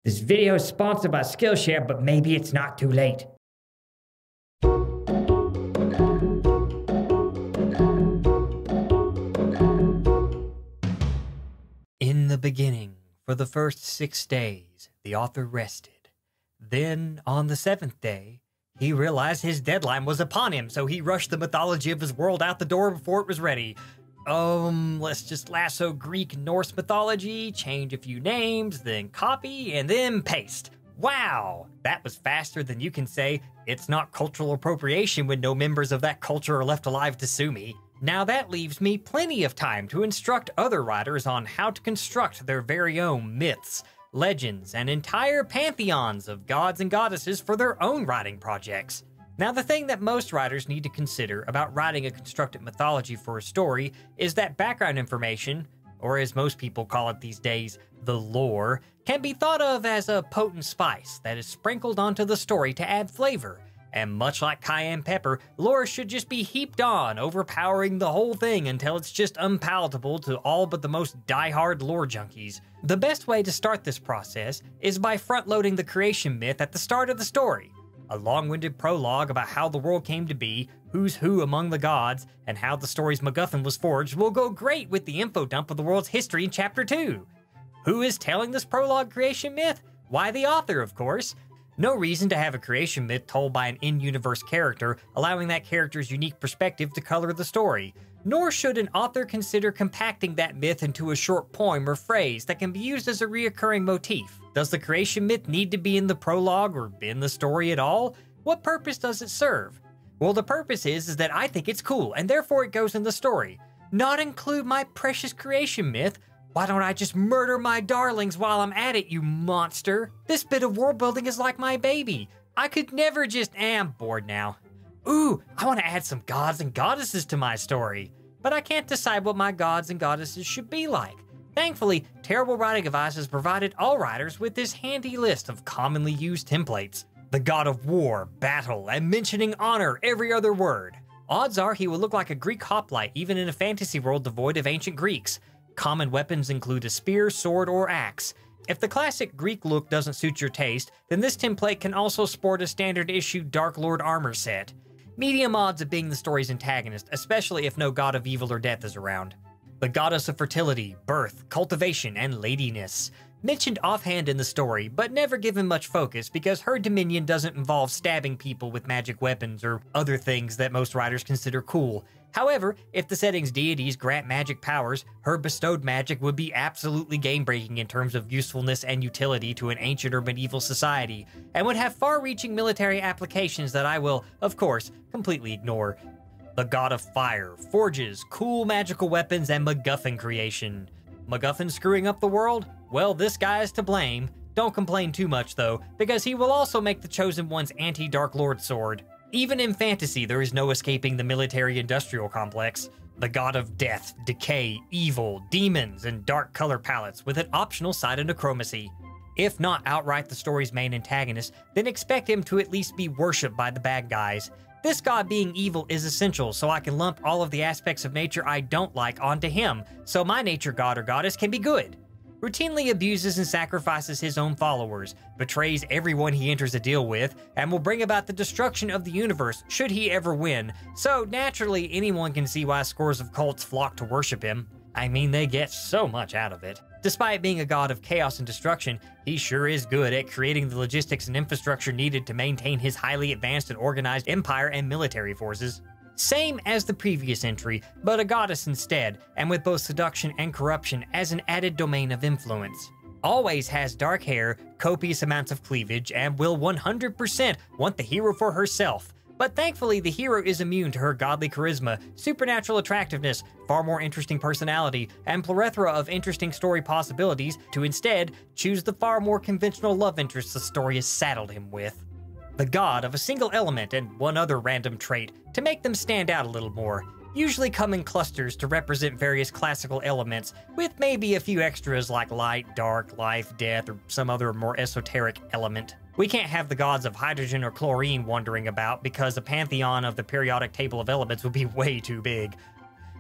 This video is sponsored by Skillshare, but maybe it's not too late. In the beginning, for the first 6 days, the author rested. Then, on the 7th day, he realized his deadline was upon him, so he rushed the mythology of his world out the door before it was ready. Let's just lasso Greek Norse mythology, change a few names, then copy, and then paste. Wow! That was faster than you can say, it's not cultural appropriation when no members of that culture are left alive to sue me. Now that leaves me plenty of time to instruct other writers on how to construct their very own myths, legends, and entire pantheons of gods and goddesses for their own writing projects. Now, the thing that most writers need to consider about writing a constructed mythology for a story is that background information, or as most people call it these days, the lore, can be thought of as a potent spice that is sprinkled onto the story to add flavor. And much like cayenne pepper, lore should just be heaped on, overpowering the whole thing until it's just unpalatable to all but the most die-hard lore junkies. The best way to start this process is by front-loading the creation myth at the start of the story. A long-winded prologue about how the world came to be, who's who among the gods, and how the story's MacGuffin was forged will go great with the info dump of the world's history in Chapter 2. Who is telling this prologue creation myth? Why, the author, of course. No reason to have a creation myth told by an in-universe character, allowing that character's unique perspective to color the story. Nor should an author consider compacting that myth into a short poem or phrase that can be used as a reoccurring motif. Does the creation myth need to be in the prologue or in the story at all? What purpose does it serve? Well, the purpose is that I think it's cool, and therefore it goes in the story. Not include my precious creation myth? Why don't I just murder my darlings while I'm at it, you monster? This bit of world building is like my baby. I could never just... I'm bored now. Ooh, I want to add some gods and goddesses to my story. But I can't decide what my gods and goddesses should be like. Thankfully, Terrible Writing Advice has provided all writers with this handy list of commonly used templates. The god of war, battle, and mentioning honor every other word. Odds are he will look like a Greek hoplite even in a fantasy world devoid of ancient Greeks. Common weapons include a spear, sword, or axe. If the classic Greek look doesn't suit your taste, then this template can also sport a standard issue Dark Lord armor set. Medium odds of being the story's antagonist, especially if no god of evil or death is around. The goddess of fertility, birth, cultivation, and ladiness. Mentioned offhand in the story, but never given much focus because her dominion doesn't involve stabbing people with magic weapons or other things that most writers consider cool. However, if the setting's deities grant magic powers, her bestowed magic would be absolutely game-breaking in terms of usefulness and utility to an ancient or medieval society, and would have far-reaching military applications that I will, of course, completely ignore. The god of fire, forges, cool magical weapons, and MacGuffin creation. MacGuffin screwing up the world? Well, this guy is to blame. Don't complain too much, though, because he will also make the Chosen One's anti-Dark Lord sword. Even in fantasy, there is no escaping the military-industrial complex. The god of death, decay, evil, demons, and dark color palettes with an optional side of necromancy. If not outright the story's main antagonist, then expect him to at least be worshipped by the bad guys. This god being evil is essential, so I can lump all of the aspects of nature I don't like onto him, so my nature god or goddess can be good. Routinely abuses and sacrifices his own followers, betrays everyone he enters a deal with, and will bring about the destruction of the universe should he ever win, so naturally anyone can see why scores of cults flock to worship him. I mean, they get so much out of it. Despite being a god of chaos and destruction, he sure is good at creating the logistics and infrastructure needed to maintain his highly advanced and organized empire and military forces. Same as the previous entry, but a goddess instead, and with both seduction and corruption as an added domain of influence. Always has dark hair, copious amounts of cleavage, and will 100% want the hero for herself. But thankfully, the hero is immune to her godly charisma, supernatural attractiveness, far more interesting personality, and plethora of interesting story possibilities to instead choose the far more conventional love interest the story has saddled him with. The god of a single element and one other random trait to make them stand out a little more, usually come in clusters to represent various classical elements, with maybe a few extras like light, dark, life, death, or some other more esoteric element. We can't have the gods of hydrogen or chlorine wandering about because a pantheon of the periodic table of elements would be way too big.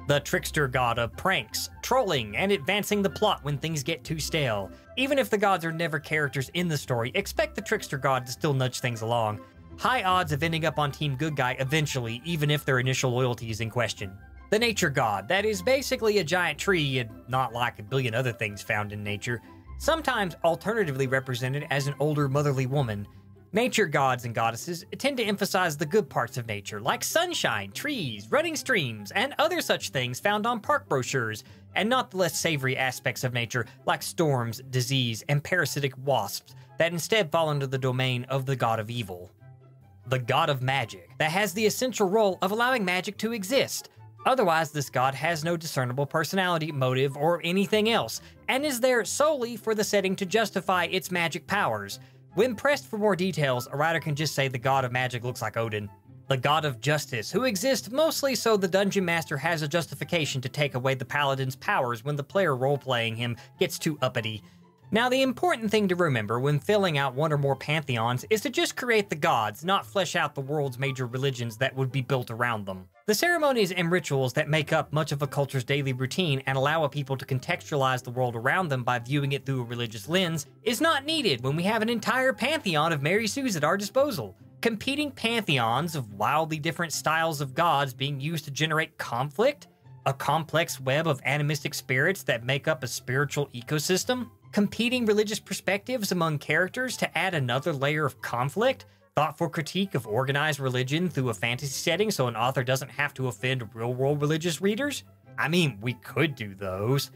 The trickster god of pranks, trolling, and advancing the plot when things get too stale. Even if the gods are never characters in the story, expect the trickster god to still nudge things along. High odds of ending up on Team Good Guy eventually, even if their initial loyalty is in question. The nature god, that is basically a giant tree and not like a billion other things found in nature, sometimes alternatively represented as an older motherly woman. Nature gods and goddesses tend to emphasize the good parts of nature, like sunshine, trees, running streams, and other such things found on park brochures, and not the less savory aspects of nature, like storms, disease, and parasitic wasps, that instead fall under the domain of the god of evil. The god of magic, that has the essential role of allowing magic to exist. Otherwise, this god has no discernible personality, motive, or anything else, and is there solely for the setting to justify its magic powers. When pressed for more details, a writer can just say the god of magic looks like Odin. The god of justice, who exists mostly so the dungeon master has a justification to take away the paladin's powers when the player role-playing him gets too uppity. Now, the important thing to remember when filling out one or more pantheons is to just create the gods, not flesh out the world's major religions that would be built around them. The ceremonies and rituals that make up much of a culture's daily routine and allow a people to contextualize the world around them by viewing it through a religious lens is not needed when we have an entire pantheon of Mary Sues at our disposal. Competing pantheons of wildly different styles of gods being used to generate conflict? A complex web of animistic spirits that make up a spiritual ecosystem? Competing religious perspectives among characters to add another layer of conflict? Thoughtful critique of organized religion through a fantasy setting so an author doesn't have to offend real-world religious readers? I mean, we could do those.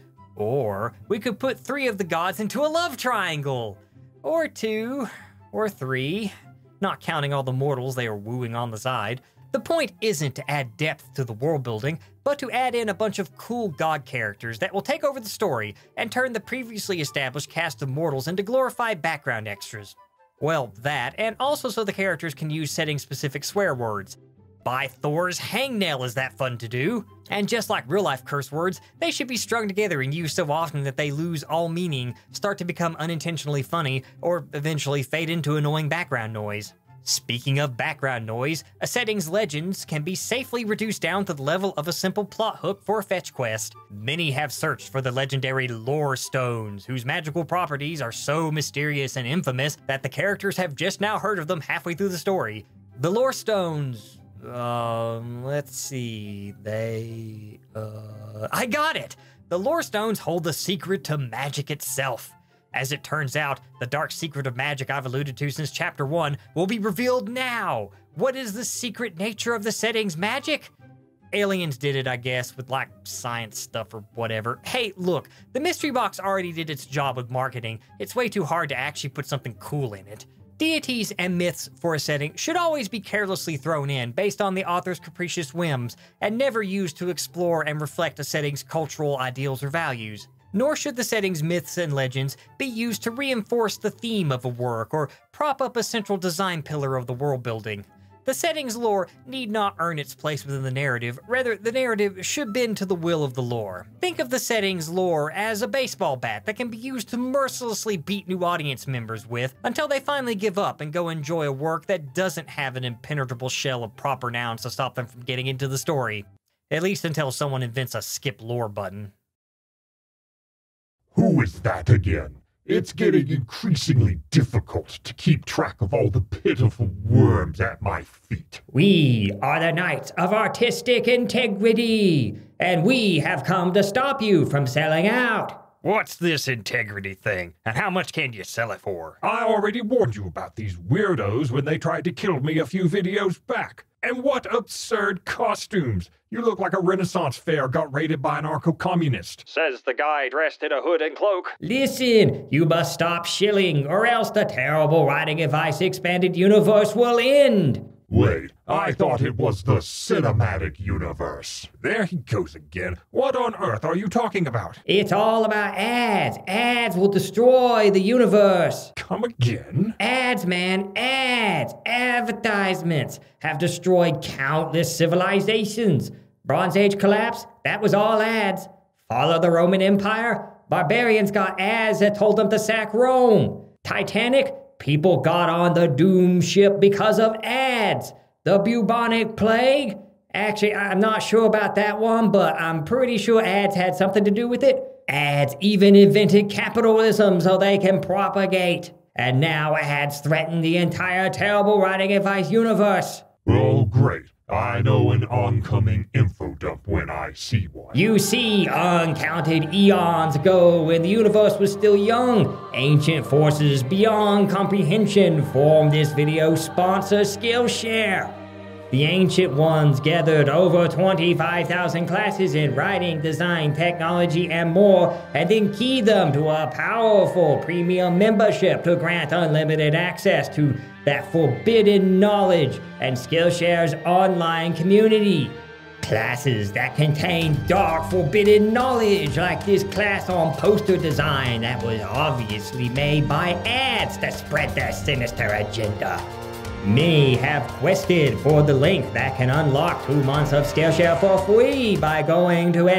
Or we could put 3 of the gods into a love triangle. Or 2. Or 3. Not counting all the mortals they are wooing on the side. The point isn't to add depth to the world building, but to add in a bunch of cool god characters that will take over the story and turn the previously established cast of mortals into glorified background extras. Well, that, and also so the characters can use setting-specific swear words. By Thor's hangnail, is that fun to do? And just like real-life curse words, they should be strung together and used so often that they lose all meaning, start to become unintentionally funny, or eventually fade into annoying background noise. Speaking of background noise, a setting's legends can be safely reduced down to the level of a simple plot hook for a fetch quest. Many have searched for the legendary lore stones, whose magical properties are so mysterious and infamous that the characters have just now heard of them halfway through the story. The lore stones... let's see... I got it! The lore stones hold the secret to magic itself. As it turns out, the dark secret of magic I've alluded to since Chapter 1 will be revealed now! What is the secret nature of the setting's magic? Aliens did it, I guess, with like science stuff or whatever. Hey, look, the mystery box already did its job with marketing. It's way too hard to actually put something cool in it. Deities and myths for a setting should always be carelessly thrown in based on the author's capricious whims and never used to explore and reflect a setting's cultural ideals or values. Nor should the setting's myths and legends be used to reinforce the theme of a work or prop up a central design pillar of the world building. The setting's lore need not earn its place within the narrative, rather the narrative should bend to the will of the lore. Think of the setting's lore as a baseball bat that can be used to mercilessly beat new audience members with until they finally give up and go enjoy a work that doesn't have an impenetrable shell of proper nouns to stop them from getting into the story. At least until someone invents a skip lore button. Who is that again? It's getting increasingly difficult to keep track of all the pitiful worms at my feet. We are the Knights of Artistic Integrity, and we have come to stop you from selling out. What's this integrity thing, and how much can you sell it for? I already warned you about these weirdos when they tried to kill me a few videos back. And what absurd costumes! You look like a Renaissance fair got raided by an anarcho-communist. Says the guy dressed in a hood and cloak. Listen, you must stop shilling, or else the terrible writing advice expanded universe will end. Wait, I thought it was the cinematic universe. There he goes again. What on earth are you talking about? It's all about ads. Ads will destroy the universe. Come again? Ads, man, ads. Advertisements have destroyed countless civilizations. Bronze Age collapse, that was all ads. Fall of the Roman Empire, barbarians got ads that told them to sack Rome. Titanic, people got on the doom ship because of ads. The bubonic plague, Actually, I'm not sure about that one, but I'm pretty sure ads had something to do with it. Ads even invented capitalism so they can propagate. And now ads threaten the entire terrible writing advice universe. Oh, great. I know an oncoming info dump when I see one. You see, uncounted eons ago, when the universe was still young, ancient forces beyond comprehension formed this video sponsor Skillshare. The Ancient Ones gathered over 25,000 classes in writing, design, technology, and more, and then keyed them to a powerful premium membership to grant unlimited access to that forbidden knowledge and Skillshare's online community. Classes that contain dark, forbidden knowledge, like this class on poster design that was obviously made by ads that spread their sinister agenda. Many have quested for the link that can unlock 2 months of Skillshare for free by going to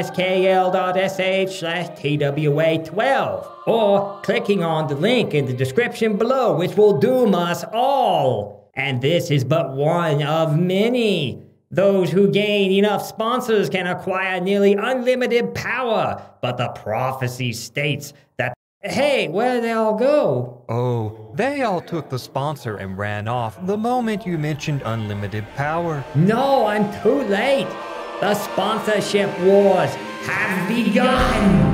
skl.sh/TWA12 or clicking on the link in the description below, which will doom us all. And this is but one of many. Those who gain enough sponsors can acquire nearly unlimited power, but the prophecy states that, hey, where'd they all go? Oh, they all took the sponsor and ran off the moment you mentioned unlimited power. No, I'm too late. The sponsorship wars have begun.